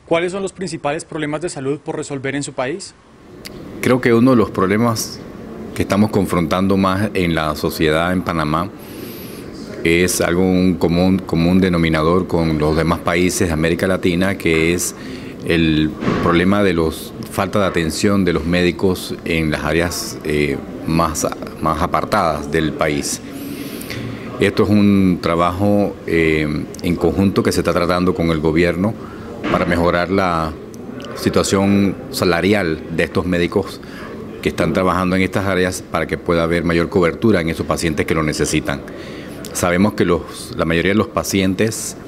¿Cuáles son los principales problemas de salud por resolver en su país? Creo que uno de los problemas que estamos confrontando más en la sociedad en Panamá es algo un común denominador con los demás países de América Latina, que es el problema de falta de atención de los médicos en las áreas más apartadas del país. Esto es un trabajo en conjunto que se está tratando con el gobierno para mejorar la situación salarial de estos médicos que están trabajando en estas áreas para que pueda haber mayor cobertura en esos pacientes que lo necesitan. Sabemos que la mayoría de los pacientes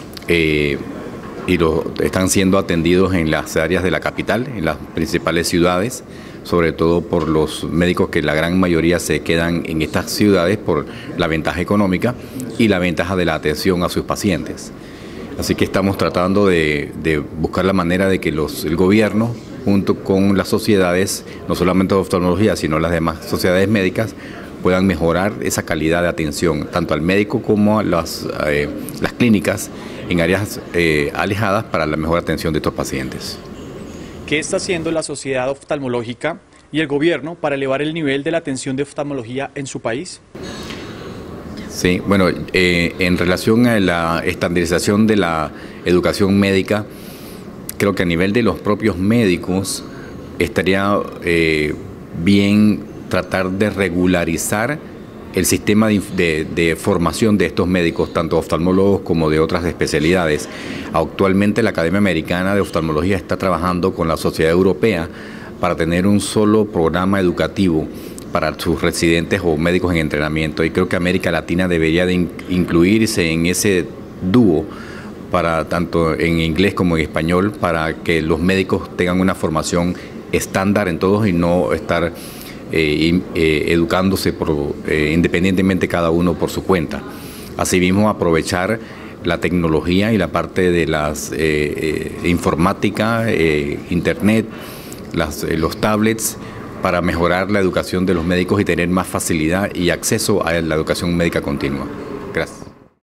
están siendo atendidos en las áreas de la capital, en las principales ciudades, sobre todo por los médicos que la gran mayoría se quedan en estas ciudades por la ventaja económica y la ventaja de la atención a sus pacientes. Así que estamos tratando de buscar la manera de que el gobierno, junto con las sociedades, no solamente de oftalmología, sino las demás sociedades médicas, puedan mejorar esa calidad de atención, tanto al médico como a las clínicas en áreas alejadas para la mejor atención de estos pacientes. ¿Qué está haciendo la Sociedad Oftalmológica y el gobierno para elevar el nivel de la atención de oftalmología en su país? Sí, bueno, en relación a la estandarización de la educación médica, creo que a nivel de los propios médicos estaría bien tratar de regularizar el sistema de formación de estos médicos, tanto oftalmólogos como de otras especialidades. Actualmente la Academia Americana de Oftalmología está trabajando con la Sociedad Europea para tener un solo programa educativo para sus residentes o médicos en entrenamiento, y creo que América Latina debería de incluirse en ese dúo, para tanto en inglés como en español, para que los médicos tengan una formación estándar en todos y no estar educándose independientemente cada uno por su cuenta. Asimismo, aprovechar la tecnología y la parte de las informática, internet, los tablets, para mejorar la educación de los médicos y tener más facilidad y acceso a la educación médica continua. Gracias.